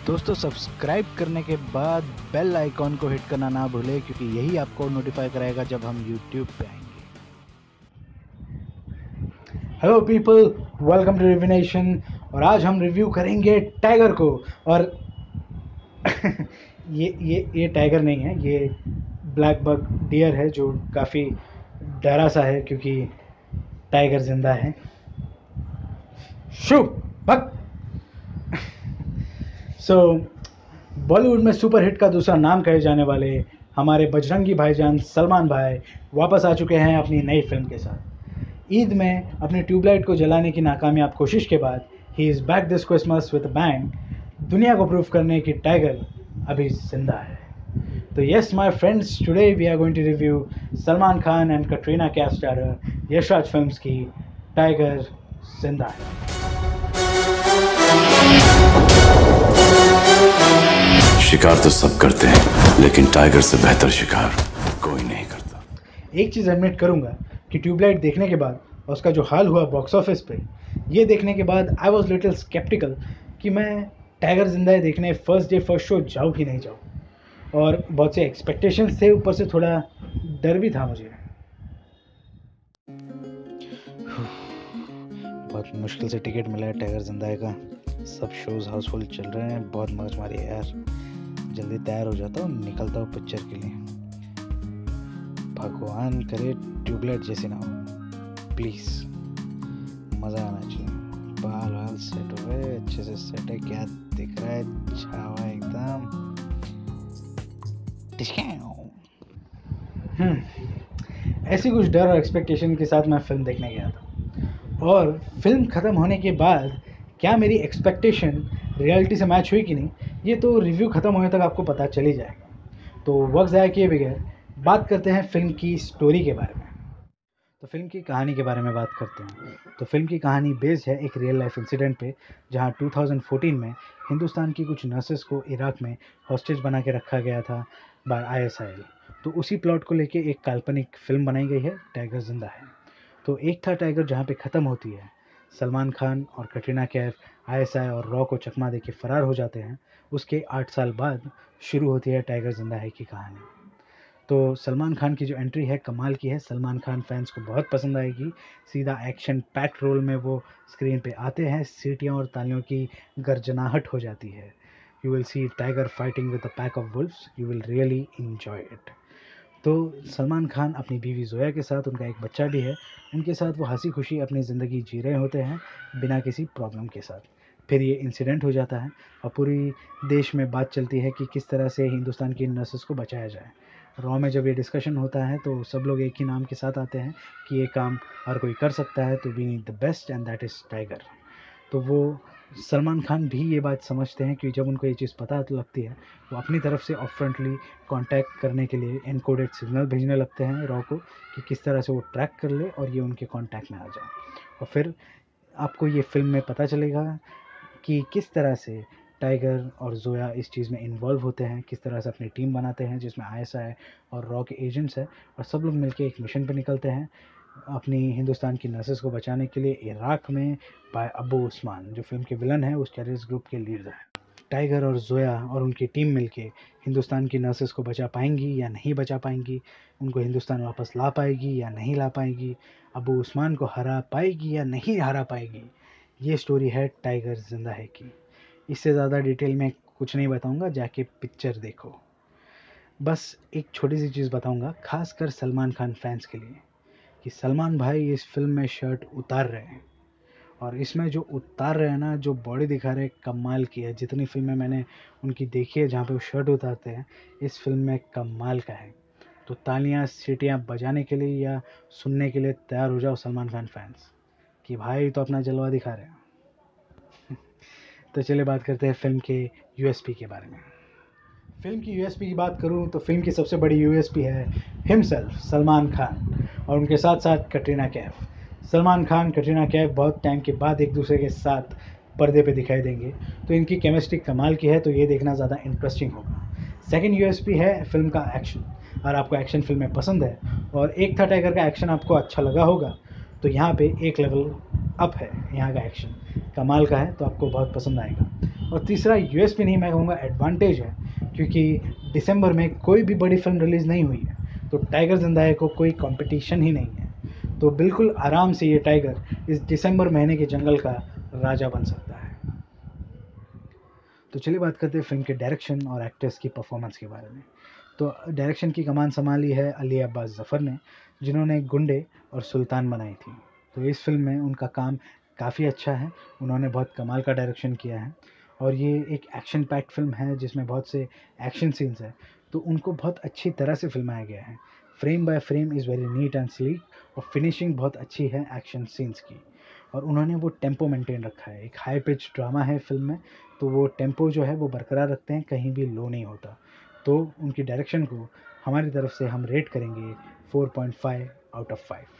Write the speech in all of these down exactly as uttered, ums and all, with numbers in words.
दोस्तों सब्सक्राइब करने के बाद बेल आइकॉन को हिट करना ना भूलें, क्योंकि यही आपको नोटिफाई कराएगा जब हम यूट्यूब पे आएंगे। हेलो पीपल, वेलकम टू रिविनेशन। और आज हम रिव्यू करेंगे टाइगर को। और ये ये ये टाइगर नहीं है, ये ब्लैक बक डियर है जो काफ़ी डरा सा है क्योंकि टाइगर जिंदा है। शू भग। सो बॉलीवुड में सुपर हिट का दूसरा नाम कहे जाने वाले हमारे बजरंगी भाईजान सलमान भाई वापस आ चुके हैं अपनी नई फिल्म के साथ। ईद में अपनी ट्यूबलाइट को जलाने की नाकामयाब कोशिश के बाद ही is back this Christmas with bang, दुनिया को प्रूव करने की टाइगर अभी जिंदा है। तो yes my friends, today we are going to review Salman Khan and Katrina Kaif starrer Yashraj films की टाइगर जिंदा है। शिकार तो सब करते हैं, लेकिन टाइगर से बेहतर शिकार कोई नहीं करता। एक चीज़ एडमिट करूंगा कि ट्यूबलाइट देखने के बाद और उसका जो हाल हुआ बॉक्स ऑफिस पे, ये देखने के बाद आई वॉज लिटिल स्केप्टिकल कि मैं टाइगर जिंदा है देखने फर्स्ट डे फर्स्ट शो जाऊँ कि नहीं जाऊँ। और बहुत से एक्सपेक्टेशंस थे, ऊपर से थोड़ा डर भी था मुझे। बहुत मुश्किल से टिकट मिला है टाइगर जिंदा है का। सब शोज हाउसफुल चल रहे हैं, बहुत मगज मारी है यार। जल्दी तैयार हो जाता हूँ, निकलता हूँ पिक्चर के लिए। भगवान करे ट्यूबलाइट जैसे ना हो, प्लीज़। मज़ा आना चाहिए। बाल वाल सेट हो गए, अच्छे से सेट है। क्या दिख रहा है, छावा एकदम। हम्म ऐसी कुछ डर और एक्सपेक्टेशन के साथ मैं फिल्म देखने गया था, और फिल्म ख़त्म होने के बाद क्या मेरी एक्सपेक्टेशन रियलिटी से मैच हुई कि नहीं, ये तो रिव्यू ख़त्म होने तक आपको पता चल ही जाएगा। तो वक्त ज़ाया किए बगैर बात करते हैं फिल्म की स्टोरी के बारे में। तो फिल्म की कहानी के बारे में बात करते हैं। तो फिल्म की कहानी बेस्ड है एक रियल लाइफ इंसिडेंट पे, जहां दो हज़ार चौदह में हिंदुस्तान की कुछ नर्सेस को इराक में हॉस्टेज बना के रखा गया था by I S I L. तो उसी प्लॉट को लेके एक काल्पनिक फिल्म बनाई गई है, टाइगर जिंदा है। तो एक था टाइगर जहाँ पे ख़त्म होती है, सलमान खान और Katrina Kaif I S I और रॉ को चकमा दे के फ़रार हो जाते हैं। उसके आठ साल बाद शुरू होती है टाइगर जिंदा है की कहानी। तो सलमान खान की जो एंट्री है कमाल की है। सलमान खान फैंस को बहुत पसंद आएगी। सीधा एक्शन पैक्ड रोल में वो स्क्रीन पे आते हैं, सीटियाँ और तालियों की गर्जनाहट हो जाती है। You will see Tiger fighting with a pack of wolfs, you will really enjoy it. तो सलमान खान अपनी बीवी जोया के साथ, उनका एक बच्चा भी है, उनके साथ वो हंसी खुशी अपनी ज़िंदगी जी रहे होते हैं बिना किसी प्रॉब्लम के साथ। फिर ये इंसिडेंट हो जाता है और पूरी देश में बात चलती है कि किस तरह से हिंदुस्तान की नर्सेस को बचाया जाए। रॉ में जब ये डिस्कशन होता है तो सब लोग एक ही नाम के साथ आते हैं कि ये काम हर कोई कर सकता है, तो we need the best and that is Tiger. तो वो सलमान खान भी ये बात समझते हैं कि जब उनको ये चीज़ पता तो लगती है, वो अपनी तरफ से ऑफरेंटली कांटेक्ट करने के लिए एनकोडेड सिग्नल भेजने लगते हैं रॉ को कि किस तरह से वो ट्रैक कर ले और ये उनके कांटेक्ट में आ जाए। और फिर आपको ये फिल्म में पता चलेगा कि किस तरह से टाइगर और जोया इस चीज़ में इन्वॉल्व होते हैं, किस तरह से अपनी टीम बनाते हैं जिसमें आई एस आई और रॉ के एजेंट्स हैं, और सब लोग मिलकर एक मिशन पर निकलते हैं अपनी हिंदुस्तान की नर्सेस को बचाने के लिए इराक में बाय अबू उस्मान, जो फिल्म के विलन है, उस टेररिस्ट ग्रुप के लीडर हैं। टाइगर और जोया और उनकी टीम मिलके हिंदुस्तान की नर्सेस को बचा पाएंगी या नहीं बचा पाएंगी, उनको हिंदुस्तान वापस ला पाएगी या नहीं ला पाएगी, अबू उस्मान को हरा पाएगी या नहीं हरा पाएगी। ये स्टोरी है टाइगर जिंदा है की। इससे ज़्यादा डिटेल में कुछ नहीं बताऊंगा, जाके पिक्चर देखो। बस एक छोटी सी चीज़ बताऊंगा खासकर सलमान खान फैंस के लिए, कि सलमान भाई इस फिल्म में शर्ट उतार रहे हैं, और इसमें जो उतार रहे हैं ना, जो बॉडी दिखा रहे हैं, कमाल की है। जितनी फिल्में मैंने उनकी देखी है जहाँ पे वो शर्ट उतारते हैं, इस फिल्म में कमाल का है। तो तालियां सीटियां बजाने के लिए या सुनने के लिए तैयार हो जाओ सलमान खान फैंस, कि भाई तो अपना जलवा दिखा रहे हैं। तो चलिए बात करते हैं फिल्म के यू एस पी के बारे में। फिल्म की यू एस पी की बात करूं तो फिल्म की सबसे बड़ी यू एस पी है हिमसेल्फ सलमान खान, और उनके साथ साथ कटरीना कैफ। सलमान खान कटरीना कैफ बहुत टाइम के बाद एक दूसरे के साथ पर्दे पे दिखाई देंगे, तो इनकी केमिस्ट्री कमाल की है, तो ये देखना ज़्यादा इंटरेस्टिंग होगा। सेकंड यू एस पी है फिल्म का एक्शन। अगर आपको एक्शन फिल्में पसंद है और एक था टाइगर का एक्शन आपको अच्छा लगा होगा, तो यहाँ पे एक लेवल अप है। यहाँ का एक्शन कमाल का है, तो आपको बहुत पसंद आएगा। और तीसरा यूएसपी नहीं, मैं कहूँगा एडवांटेज है, क्योंकि दिसंबर में कोई भी बड़ी फिल्म रिलीज़ नहीं हुई है, तो टाइगर जिंदा है को कोई कंपटीशन ही नहीं है। तो बिल्कुल आराम से ये टाइगर इस दिसंबर महीने के जंगल का राजा बन सकता है। तो चलिए बात करते हैं फिल्म के डायरेक्शन और एक्टर्स की परफॉर्मेंस के बारे में। तो डायरेक्शन की कमान संभाली है अली अब्बास ज़फ़र ने, जिन्होंने गुंडे और सुल्तान बनाई थी। तो इस फिल्म में उनका काम काफ़ी अच्छा है, उन्होंने बहुत कमाल का डायरेक्शन किया है। और ये एक एक्शन पैक्ड फिल्म है जिसमें बहुत से एक्शन सीन्स हैं, तो उनको बहुत अच्छी तरह से फिल्माया गया है। Frame by frame is very neat and sleek, और फिनिशिंग बहुत अच्छी है एक्शन सीन्स की। और उन्होंने वो टेम्पो मेंटेन रखा है, एक हाई पिच ड्रामा है फिल्म में, तो वो टेम्पो जो है वो बरकरार रखते हैं, कहीं भी लो नहीं होता। तो उनकी डायरेक्शन को हमारी तरफ से हम रेट करेंगे four point five out of five.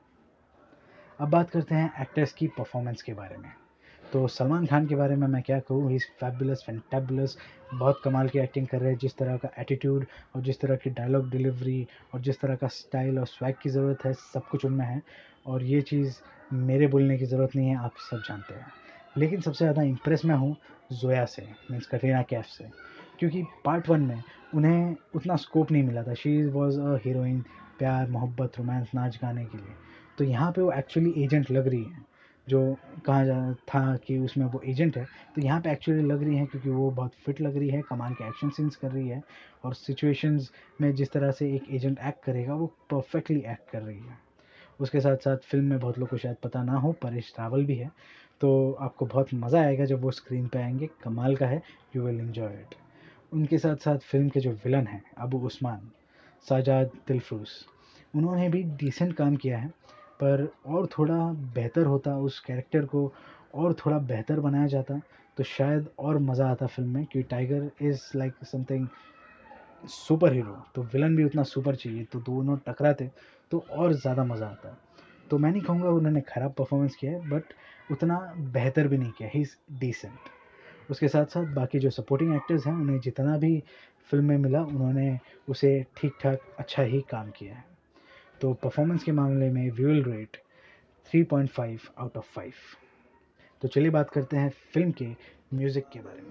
अब बात करते हैं एक्टर्स की परफॉर्मेंस के बारे में। तो सलमान खान के बारे में मैं क्या कहूँ, ही इज़ फैबुलस फैंटाबुलस, बहुत कमाल की एक्टिंग कर रहे हैं। जिस तरह का एटीट्यूड और जिस तरह की डायलॉग डिलीवरी और जिस तरह का स्टाइल और स्वैग की ज़रूरत है, सब कुछ उनमें है। और ये चीज़ मेरे बोलने की ज़रूरत नहीं है, आप सब जानते हैं। लेकिन सबसे ज़्यादा इम्प्रेस मैं हूँ जोया से, मीन्स कटरीना कैफ से, क्योंकि पार्ट वन में उन्हें उतना स्कोप नहीं मिला था। शी वॉज अ हीरोइन, प्यार मोहब्बत रोमांस नाच गाने के लिए। तो यहाँ पे वो एक्चुअली एजेंट लग रही है, जो कहा जा था कि उसमें वो एजेंट है, तो यहाँ पे एक्चुअली लग रही है, क्योंकि वो बहुत फिट लग रही है, कमाल के एक्शन सीन्स कर रही है, और सिचुएशंस में जिस तरह से एक एजेंट एक्ट करेगा वो परफेक्टली एक्ट कर रही है। उसके साथ साथ फिल्म में बहुत लोग को शायद पता ना हो, परेश रावल भी है, तो आपको बहुत मज़ा आएगा जब वो स्क्रीन पे आएंगे, कमाल का है, यू विल एंजॉय इट। उनके साथ साथ फिल्म के जो विलन हैं अबू उस्मान, साजाद दिलफ्रूस, उन्होंने भी डिसेंट काम किया है, पर और थोड़ा बेहतर होता, उस कैरेक्टर को और थोड़ा बेहतर बनाया जाता तो शायद और मज़ा आता फिल्म में, क्योंकि Tiger is like something super hero, तो विलन भी उतना सुपर चाहिए, तो दोनों टकराते तो और ज़्यादा मज़ा आता। तो मैं नहीं कहूँगा उन्होंने ख़राब परफॉर्मेंस किया है, बट उतना बेहतर भी नहीं किया, ही इज़ डिसेंट। उसके साथ साथ बाकी जो सपोर्टिंग एक्टर्स हैं, उन्हें जितना भी फिल्म में मिला उन्होंने उसे ठीक ठाक अच्छा ही काम किया है। तो परफॉर्मेंस के मामले में we will rate three point five out of five. तो चलिए बात करते हैं फिल्म के म्यूज़िक के बारे में।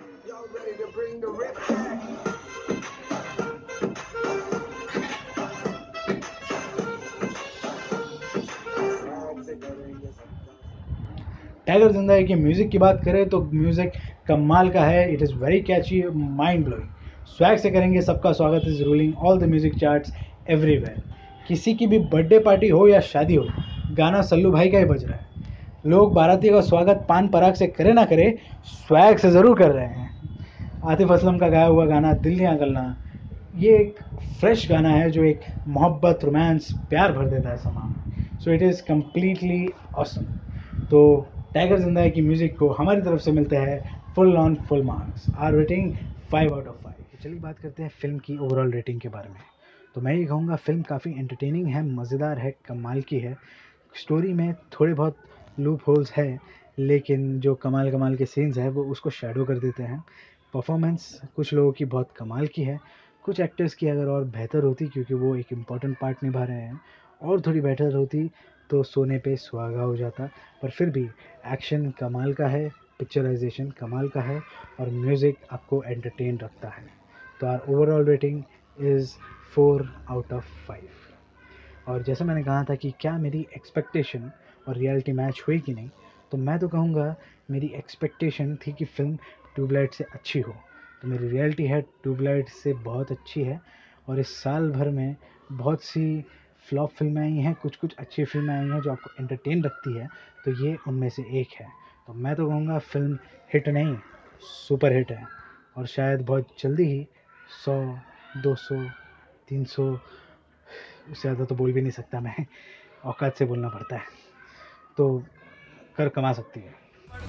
टाइगर जिंदा है की म्यूज़िक की बात करें तो म्यूज़िक कमाल का है, it is very catchy, mind blowing. Swag से करेंगे सबका स्वागत is ruling all the music charts everywhere. किसी की भी बर्थडे पार्टी हो या शादी हो, गाना सल्लू भाई का ही बज रहा है। लोग बाराती का स्वागत पान पराग से करे ना करे, स्वैग से ज़रूर कर रहे हैं। आतिफ असलम का गाया हुआ गाना दिल्लियाँ गलना, ये एक फ्रेश गाना है जो एक मोहब्बत रोमांस प्यार भर देता है समा में। So it is completely awesome. तो टाइगर जिंदा है की म्यूज़िक को हमारी तरफ से मिलते हैं full on full marks, our rating five out of five. चलिए बात करते हैं फिल्म की ओवरऑल रेटिंग के बारे में। तो मैं ये कहूँगा फिल्म काफ़ी एंटरटेनिंग है, मज़ेदार है, कमाल की है। स्टोरी में थोड़े बहुत लूप होल्स है, लेकिन जो कमाल कमाल के सीन्स हैं वो उसको शैडो कर देते हैं। परफॉर्मेंस कुछ लोगों की बहुत कमाल की है, कुछ एक्टर्स की अगर और बेहतर होती, क्योंकि वो एक इम्पॉर्टेंट पार्ट निभा रहे हैं, और थोड़ी बेहतर होती तो सोने पे सुहागा हो जाता। पर फिर भी एक्शन कमाल का है, पिक्चराइजेशन कमाल का है, और म्यूज़िक आपको एंटरटेन रखता है। तो our overall rating is four out of five. और जैसे मैंने कहा था कि क्या मेरी एक्सपेक्टेशन और रियलिटी मैच हुई कि नहीं, तो मैं तो कहूँगा मेरी एक्सपेक्टेशन थी कि फ़िल्म ट्यूबलाइट से अच्छी हो, तो मेरी रियलिटी है ट्यूबलाइट से बहुत अच्छी है। और इस साल भर में बहुत सी फ्लॉप फिल्में आई हैं, कुछ कुछ अच्छी फिल्में आई हैं जो आपको एंटरटेन रखती है, तो ये उनमें से एक है। तो मैं तो कहूँगा फिल्म हिट नहीं, सुपर हिट है, और शायद बहुत जल्दी ही सौ, दो सौ, तीन सौ, उससे ज़्यादा तो बोल भी नहीं सकता मैं, औकात से बोलना पड़ता है, तो कर कमा सकती है।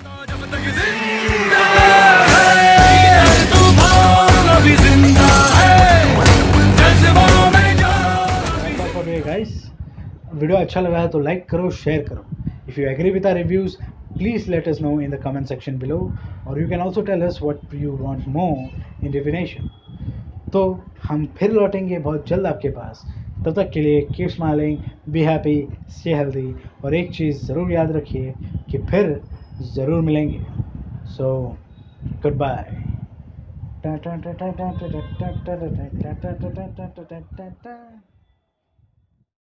गाइस, वीडियो अच्छा लगा है तो लाइक करो, शेयर करो। If you agree with our reviews, please let us know in the comment section below, और you can also tell us what you want more in definition. तो हम फिर लौटेंगे बहुत जल्द आपके पास, तब तक के लिए keep smiling, be happy, stay healthy, और एक चीज़ ज़रूर याद रखिए कि फिर ज़रूर मिलेंगे। So good bye.